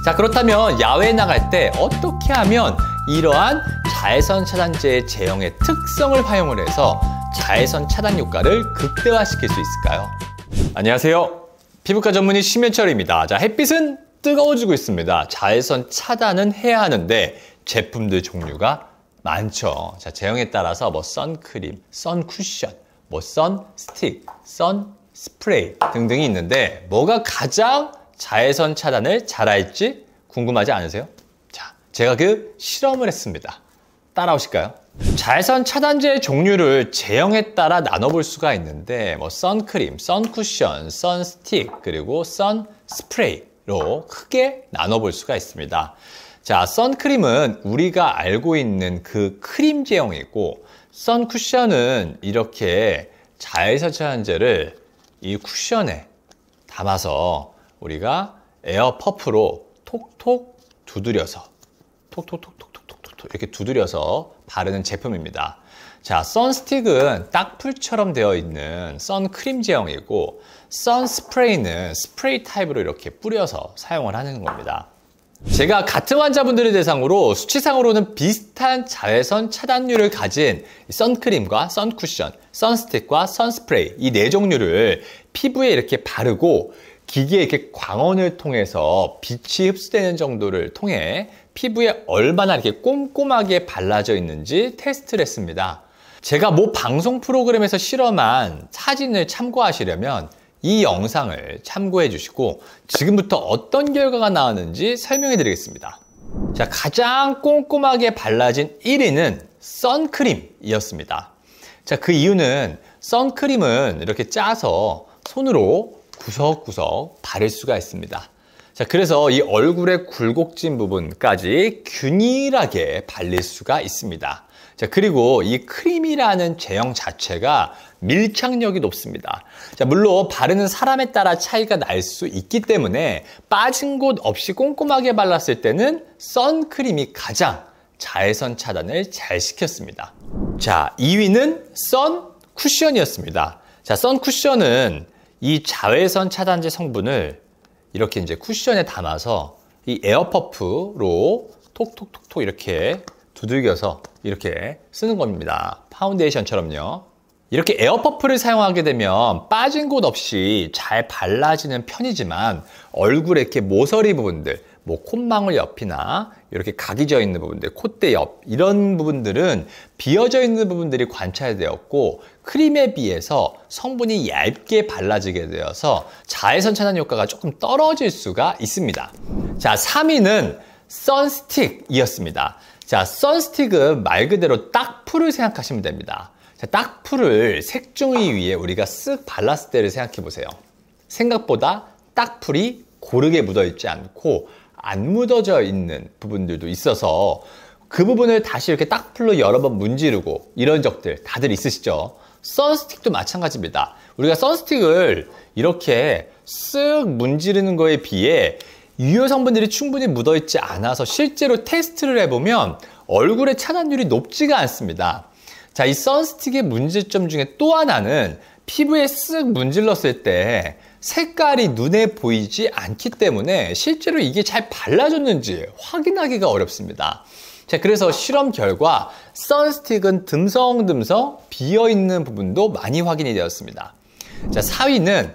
자, 그렇다면 야외에 나갈 때 어떻게 하면 이러한 자외선 차단제 제형의 특성을 활용을 해서 자외선 차단 효과를 극대화시킬 수 있을까요? 안녕하세요. 피부과 전문의 심현철입니다. 자, 햇빛은 뜨거워지고 있습니다. 자외선 차단은 해야 하는데 제품들 종류가 많죠. 자, 제형에 따라서 선크림, 선쿠션, 선스틱, 선스프레이 등등이 있는데 뭐가 가장 자외선 차단을 잘할지 궁금하지 않으세요? 자, 제가 그 실험을 했습니다. 따라오실까요? 자외선 차단제의 종류를 제형에 따라 나눠볼 수가 있는데 선크림, 선쿠션, 선스틱, 그리고 선스프레이로 크게 나눠볼 수가 있습니다. 자, 선크림은 우리가 알고 있는 그 크림 제형이고, 선쿠션은 이렇게 자외선 차단제를 이 쿠션에 담아서 우리가 에어 퍼프로 톡톡 두드려서 톡톡톡톡톡톡 이렇게 두드려서 바르는 제품입니다. 자, 선스틱은 딱풀처럼 되어 있는 선크림 제형이고, 선스프레이는 스프레이 타입으로 이렇게 뿌려서 사용을 하는 겁니다. 제가 같은 환자분들을 대상으로 수치상으로는 비슷한 자외선 차단율을 가진 선크림과 선쿠션, 선스틱과 선스프레이 이 네 종류를 피부에 이렇게 바르고 기계에 이렇게 광원을 통해서 빛이 흡수되는 정도를 통해 피부에 얼마나 이렇게 꼼꼼하게 발라져 있는지 테스트를 했습니다. 제가 모 방송 프로그램에서 실험한 사진을 참고하시려면 이 영상을 참고해 주시고 지금부터 어떤 결과가 나왔는지 설명해 드리겠습니다. 자, 가장 꼼꼼하게 발라진 1위는 선크림이었습니다. 자, 그 이유는 선크림은 이렇게 짜서 손으로 구석구석 바를 수가 있습니다. 자, 그래서 이 얼굴의 굴곡진 부분까지 균일하게 발릴 수가 있습니다. 자, 그리고 이 크림이라는 제형 자체가 밀착력이 높습니다. 자, 물론 바르는 사람에 따라 차이가 날 수 있기 때문에 빠진 곳 없이 꼼꼼하게 발랐을 때는 선크림이 가장 자외선 차단을 잘 시켰습니다. 자, 2위는 선쿠션이었습니다. 자, 선쿠션은 이 자외선 차단제 성분을 이렇게 이제 쿠션에 담아서 이 에어퍼프로 톡톡톡톡 이렇게 두들겨서 이렇게 쓰는 겁니다. 파운데이션처럼요. 이렇게 에어퍼프를 사용하게 되면 빠진 곳 없이 잘 발라지는 편이지만 얼굴에 이렇게 모서리 부분들, 콧망울 옆이나 이렇게 각이 져 있는 부분들, 콧대 옆 이런 부분들은 비어져 있는 부분들이 관찰되었고 크림에 비해서 성분이 얇게 발라지게 되어서 자외선 차단 효과가 조금 떨어질 수가 있습니다. 자, 3위는 선스틱이었습니다. 자, 선스틱은 말 그대로 딱풀을 생각하시면 됩니다. 자, 딱풀을 색종이 위에 우리가 쓱 발랐을 때를 생각해 보세요. 생각보다 딱풀이 고르게 묻어 있지 않고 안 묻어져 있는 부분들도 있어서 그 부분을 다시 이렇게 딱풀로 여러 번 문지르고 이런 적들 다들 있으시죠? 선스틱도 마찬가지입니다. 우리가 선스틱을 이렇게 쓱 문지르는 거에 비해 유효 성분들이 충분히 묻어있지 않아서 실제로 테스트를 해보면 얼굴의 차단율이 높지가 않습니다. 자, 이 선스틱의 문제점 중에 또 하나는 피부에 쓱 문질렀을 때 색깔이 눈에 보이지 않기 때문에 실제로 이게 잘 발라졌는지 확인하기가 어렵습니다. 자, 그래서 실험 결과 선스틱은 듬성듬성 비어있는 부분도 많이 확인이 되었습니다. 자, 4위는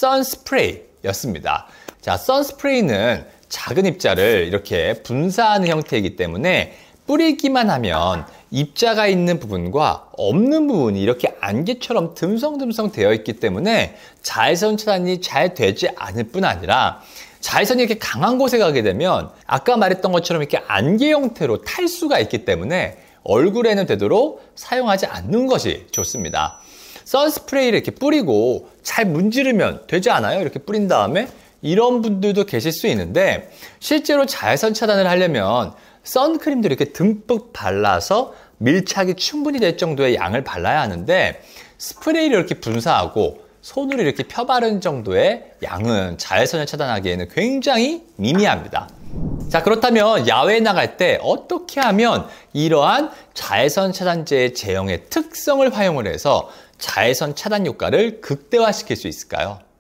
선스프레이였습니다. 자, 선스프레이는 작은 입자를 이렇게 분사하는 형태이기 때문에 뿌리기만 하면 입자가 있는 부분과 없는 부분이 이렇게 안개처럼 듬성듬성 되어 있기 때문에 자외선 차단이 잘 되지 않을 뿐 아니라 자외선이 이렇게 강한 곳에 가게 되면 아까 말했던 것처럼 이렇게 안개 형태로 탈 수가 있기 때문에 얼굴에는 되도록 사용하지 않는 것이 좋습니다. 선스프레이를 이렇게 뿌리고 잘 문지르면 되지 않아요? 이렇게 뿌린 다음에 이런 분들도 계실 수 있는데 실제로 자외선 차단을 하려면 선크림도 이렇게 듬뿍 발라서 밀착이 충분히 될 정도의 양을 발라야 하는데 스프레이를 이렇게 분사하고 손으로 이렇게 펴바른 정도의 양은 자외선을 차단하기에는 굉장히 미미합니다. 자, 그렇다면 야외에 나갈 때 어떻게 하면 이러한 자외선 차단제의 제형의 특성을 활용을 해서 자외선 차단 효과를 극대화시킬 수 있을까요?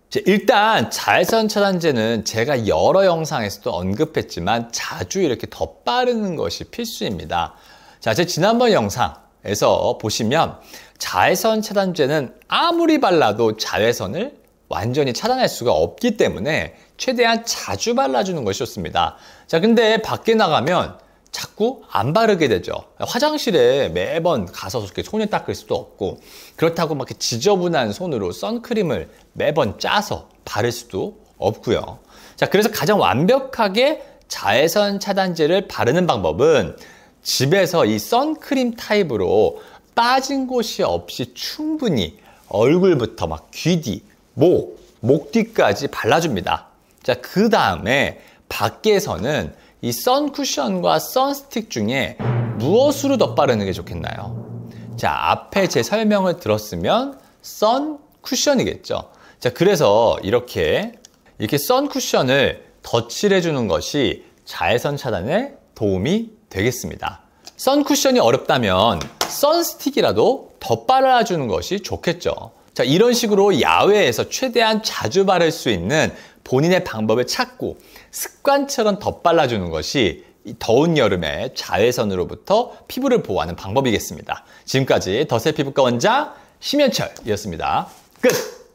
일단 자외선 차단제는 제가 여러 영상에서도 언급했지만 자주 이렇게 덧바르는 것이 필수입니다. 자, 제 지난번 영상에서 보시면 자외선 차단제는 아무리 발라도 자외선을 완전히 차단할 수가 없기 때문에 최대한 자주 발라주는 것이 좋습니다. 자, 근데 밖에 나가면 자꾸 안 바르게 되죠. 화장실에 매번 가서 이렇게 손을 닦을 수도 없고, 그렇다고 막 이렇게 지저분한 손으로 선크림을 매번 짜서 바를 수도 없고요. 자, 그래서 가장 완벽하게 자외선 차단제를 바르는 방법은 집에서 이 선크림 타입으로 빠진 곳이 없이 충분히 얼굴부터 막 귀 뒤, 목 뒤까지 발라줍니다. 자, 그 다음에 밖에서는 이 선쿠션과 선스틱 중에 무엇으로 덧바르는 게 좋겠나요? 자, 앞에 제 설명을 들었으면 선쿠션이겠죠. 자, 그래서 이렇게 선쿠션을 덧칠해 주는 것이 자외선 차단에 도움이 되겠습니다. 선쿠션이 어렵다면 선스틱이라도 덧발라 주는 것이 좋겠죠. 자, 이런 식으로 야외에서 최대한 자주 바를 수 있는 본인의 방법을 찾고 습관처럼 덧발라주는 것이 이 더운 여름에 자외선으로부터 피부를 보호하는 방법이겠습니다. 지금까지 더셀 피부과 원장 심연철이었습니다. 끝!